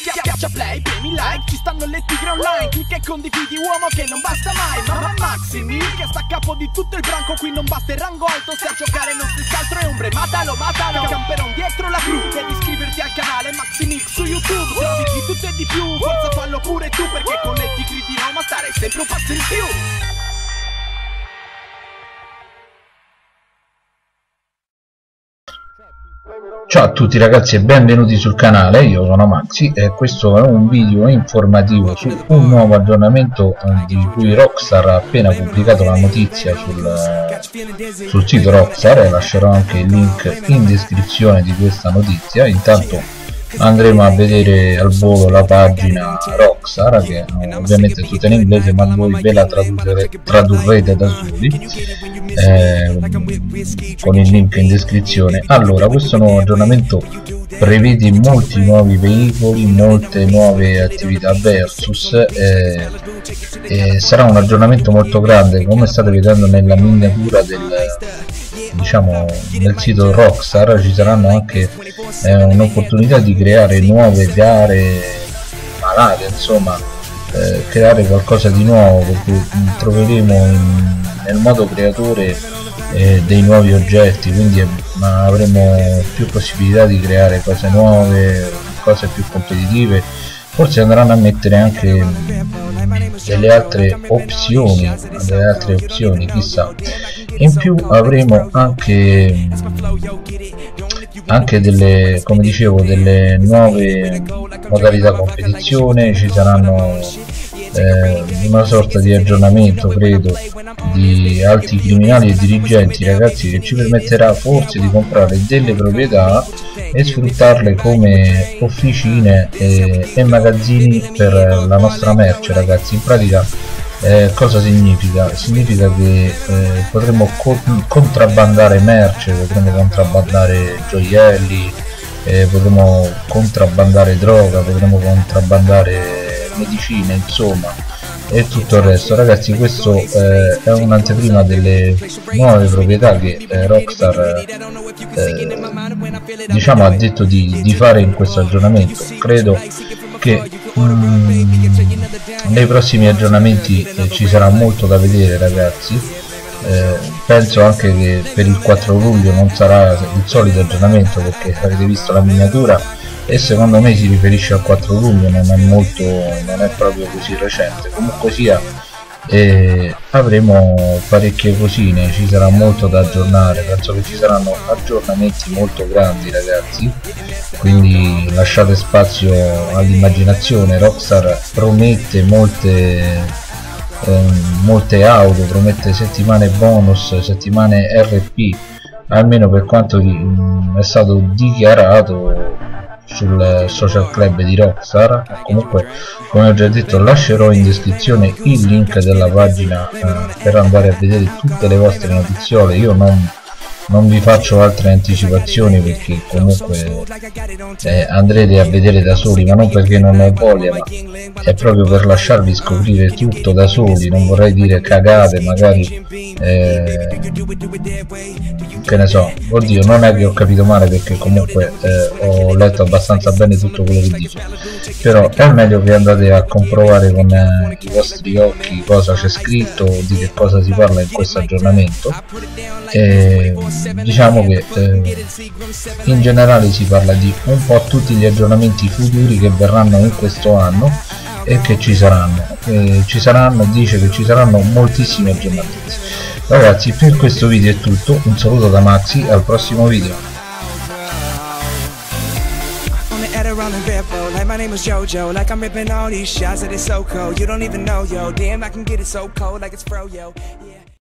Schiaccia play, premi like, ci stanno le tigre online. Clicca e condividi, uomo, che non basta mai. Mamma Maxi che sta a capo di tutto il branco. Qui non basta il rango alto, se a giocare non si scaltro e ombre. Matalo, camperon dietro la crew. Devi iscriverti al canale Maxi Mix su YouTube. Trovi di tutto e di più, forza fallo pure tu, perché con le tigre di Roma stare sempre un passo in più. Ciao a tutti ragazzi e benvenuti sul canale, io sono Maxi e questo è un video informativo su un nuovo aggiornamento di cui Rockstar ha appena pubblicato la notizia sul sito Rockstar, e lascerò anche il link in descrizione di questa notizia. Intanto andremo a vedere al volo la pagina Rockstar, che ovviamente è tutta in inglese ma voi ve la tradurrete da soli con il link in descrizione. Allora, questo nuovo aggiornamento prevede molti nuovi veicoli, molte nuove attività versus e sarà un aggiornamento molto grande, come state vedendo nella miniatura nel sito Rockstar. Ci saranno anche un'opportunità di creare nuove gare malate, insomma creare qualcosa di nuovo, perché troveremo nel modo creatore dei nuovi oggetti, quindi avremo più possibilità di creare cose nuove, cose più competitive. Forse andranno a mettere anche delle altre opzioni, chissà. In più avremo anche delle, come dicevo, delle nuove modalità competizione. Ci saranno una sorta di aggiornamento, credo, di alti criminali e dirigenti, ragazzi, che ci permetterà forse di comprare delle proprietà e sfruttarle come officine e magazzini per la nostra merce, ragazzi. In pratica cosa significa? Significa che potremo contrabbandare merce, potremo contrabbandare gioielli, potremo contrabbandare droga, potremo contrabbandare medicine, insomma, e tutto il resto. Ragazzi, questo è un'anteprima delle nuove proprietà che Rockstar ha detto di fare in questo aggiornamento. Credo che nei prossimi aggiornamenti ci sarà molto da vedere, ragazzi. Penso anche che per il 4 luglio non sarà il solito aggiornamento, perché avete visto la miniatura e secondo me si riferisce al 4 luglio, non è proprio così recente. Comunque sia, avremo parecchie cosine, ci sarà molto da aggiornare. Penso che ci saranno aggiornamenti molto grandi, ragazzi, quindi lasciate spazio all'immaginazione. Rockstar promette molte auto, promette settimane bonus, settimane RP, almeno per quanto è stato dichiarato sul social club di Rockstar. Comunque, come ho già detto, lascerò in descrizione il link della pagina per andare a vedere tutte le vostre notiziole. Io non vi faccio altre anticipazioni, perché comunque andrete a vedere da soli, ma non perché non ho voglia, ma è proprio per lasciarvi scoprire tutto da soli. Non vorrei dire cagate, magari che ne so, oddio, non è che ho capito male, perché comunque ho letto abbastanza bene tutto quello che dice, però è meglio che andate a comprovare con i vostri occhi cosa c'è scritto, di che cosa si parla in questo aggiornamento. Diciamo che in generale si parla di un po' tutti gli aggiornamenti futuri che verranno in questo anno e che ci saranno. Dice che ci saranno moltissimi aggiornamenti. Ragazzi, per questo video è tutto, un saluto da Maxi, al prossimo video. Like my name is JoJo, like I'm ripping all these shots that it's so cold. You don't even know, yo. Damn, I can get it so cold, like it's fro, yo. Yeah.